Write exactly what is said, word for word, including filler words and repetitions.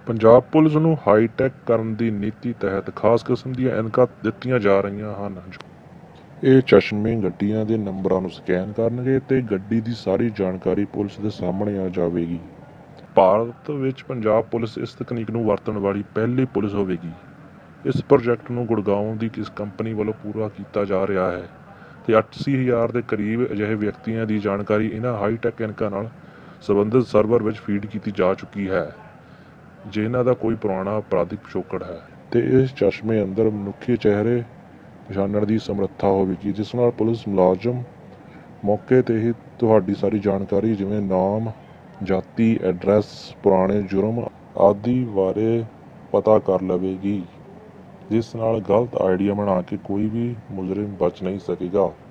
Punjab police ਨੂੰ high-tech ਕਰਨ ਦੀ ਨੀਤੀ ਤਹਿਤ ਖਾਸ ਕਿਸਮ ਦੀਆਂ ਐਨਕਾਂ ਦਿੱਤੀਆਂ ਜਾ ਰਹੀਆਂ ਹਨ। ਇਹ ਚਸ਼ਮੇ ਗੱਡੀਆਂ ਦੇ ਨੰਬਰਾਂ ਨੂੰ ਸਕੈਨ ਕਰਨਗੇ ਤੇ ਗੱਡੀ ਦੀ ਸਾਰੀ ਜਾਣਕਾਰੀ ਪੁਲਿਸ ਦੇ ਸਾਹਮਣੇ ਆ ਜਾਵੇਗੀ। ਭਾਰਤ ਵਿੱਚ ਪੰਜਾਬ ਪੁਲਿਸ ਇਸ ਤਕਨੀਕ ਨੂੰ ਵਰਤਣ ਵਾਲੀ ਪਹਿਲੀ ਪੁਲਿਸ ਹੋਵੇਗੀ। ਇਸ ਪ੍ਰੋਜੈਕਟ ਨੂੰ ਗੁੜਗਾਉਂ ਦੀ ਕਿਸ ਕੰਪਨੀ ਵੱਲੋਂ ਪੂਰਾ ਕੀਤਾ ਜਾ ਰਿਹਾ ਹੈ ਤੇ ਅੱਸੀ ਹਜ਼ਾਰ ਦੇ ਕਰੀਬ ਅਜਿਹੇ ਵਿਅਕਤੀਆਂ ਦੀ ਜਾਣਕਾਰੀ ਇਹਨਾਂ ਹਾਈਟੈਕ ਐਨਕਾਂ ਨਾਲ ਸੰਬੰਧਿਤ ਸਰਵਰ ਵਿੱਚ ਫੀਡ ਕੀਤੀ ਜਾ ਚੁੱਕੀ ਹੈ, ਜਿਨ੍ਹਾਂ ਦਾ ਕੋਈ ਪੁਰਾਣਾ ਅਪਰਾਧਿਕ ਪਿਛੋਕੜ ਹੈ ਤੇ ਇਸ ਚਸ਼ਮੇ ਅੰਦਰ ਮਨੁੱਖੀ ਚਿਹਰੇ ਪਛਾਣਨ ਦੀ ਸਮਰੱਥਾ ਹੋਵੇਗੀ, ਜਿਸ ਨਾਲ ਪੁਲਿਸ ਮੁਲਾਜ਼ਮ ਮੌਕੇ 'ਤੇ ਹੀ ਤੁਹਾਡੀ ਸਾਰੀ ਜਾਣਕਾਰੀ ਜਿਵੇਂ ਨਾਮ, ਜਾਤੀ, ਐਡਰੈਸ, ਪੁਰਾਣੇ ਜੁਰਮ ਆਦਿ ਬਾਰੇ ਪਤਾ ਕਰ ਲਵੇਗੀ, ਜਿਸ ਨਾਲ ਗਲਤ ਆਈਡੀਆ ਬਣਾ ਕੇ ਕੋਈ ਵੀ ਮੁਜਰਮ ਬਚ ਨਹੀਂ ਸਕੇਗਾ।